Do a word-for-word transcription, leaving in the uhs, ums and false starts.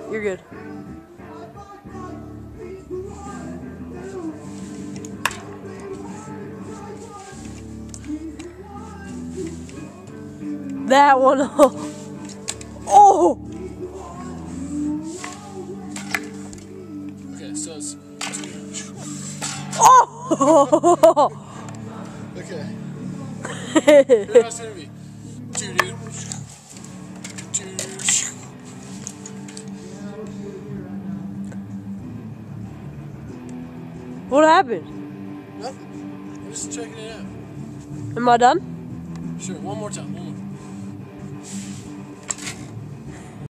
You're good. That one. Oh! Okay, so it's... Oh! Okay. Here has to be. Two, dude. Two. What happened? Nothing. I'm just checking it out. Am I done? Sure, one more time. One more